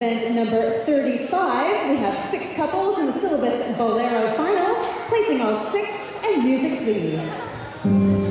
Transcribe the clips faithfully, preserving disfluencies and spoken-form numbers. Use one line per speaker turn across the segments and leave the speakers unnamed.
Event number thirty-five, we have six couples in the syllabus Bolero final, placing all six, and music please.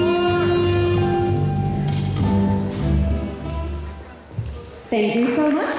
Thank you so much.